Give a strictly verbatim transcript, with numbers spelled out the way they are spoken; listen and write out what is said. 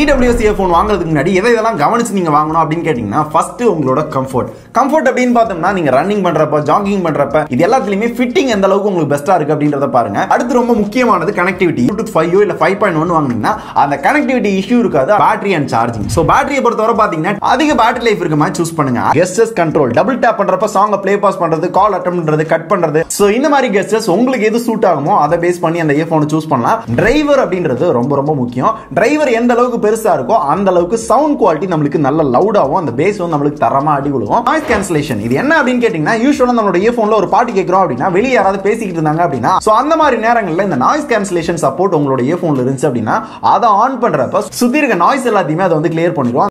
D W S earphone வாங்குறதுக்கு முன்னாடி எதை இதெல்லாம் கவனிச்சு நீங்க வாங்கணும் அப்படின்னு கேட்டீங்கன்னா ஃபர்ஸ்ட் உங்களோட கம்ஃபர்ட். கம்ஃபர்ட் அப்படின்னு பார்த்தோம்னா நீங்க ரன்னிங் பண்றப்ப, ஜாகிங் பண்றப்ப இது எல்லாத்துலயுமே ஃபிட்டிங் எந்த அளவுக்கு உங்களுக்கு பெஸ்டா இருக்கு அப்படின்றத பாருங்க. அடுத்து ரொம்ப முக்கியமானது கனெக்டிவிட்டி. ப்ளூடூத் ஃபைவ் இல்ல ஃபைவ் பாயிண்ட் ஒன் வாங்குனீங்கன்னா அந்த கனெக்டிவிட்டி இஷ்யூ இருக்காது. Battery and charging. சோ பேட்டரியை பொறுத்தவரை பாத்தீங்கன்னா அதிக பேட்டரி லைஃப் இருக்க மாதிரி சூஸ் பண்ணுங்க. கெஸ்டர்ஸ் கண்ட்ரோல், டபுள் டேப் பண்றப்ப சாங் ப்ளே பாஸ் பண்றது, கால் அட்டெண்ட் பண்றது, கட் பண்றது, சோ இந்த மாதிரி கெஸ்டர்ஸ் உங்களுக்கு எது சூட் ஆகுமோ அதை பேஸ் பண்ணி அந்த இயர்ஃபோனை சூஸ் பண்ணலாம். டிரைவர் அப்படின்றது ரொம்ப ரொம்ப முக்கியம். டிரைவர் எந்த அளவுக்கு பெருசா இருக்கோ அந்த அளவுக்கு சவுண்ட் குவாலிட்டி நம்மளுக்கு நல்ல லவுடாவும் அந்த பேஸ் வந்து நம்மளுக்கு தரமா அடி விழுவும். நாய்ஸ் கேன்சலேஷன் இது என்ன அப்படின்னு கேட்டீங்கன்னா யூசுவலா நம்மளோட இயர்ஃபோன்ல ஒரு பாட்டு கேட்கிறோம் அப்படின்னா வெளியே யாராவது பேசிக்கிட்டு இருந்தாங்க அப்படின்னா சோ அந்த மாதிரி நேரங்கள்ல இந்த நாய்ஸ் கேன்சலேஷன் சப்போர்ட் உங்களோட இயர்ஃபோன்ல இருந்துச்சு அப்படின்னா அதை ஆன் பண்றப்ப சுத்தி இருக்க நாய்ஸ் எல்லாத்தையுமே அதை வந்து கிளியர் பண்ணிடும்.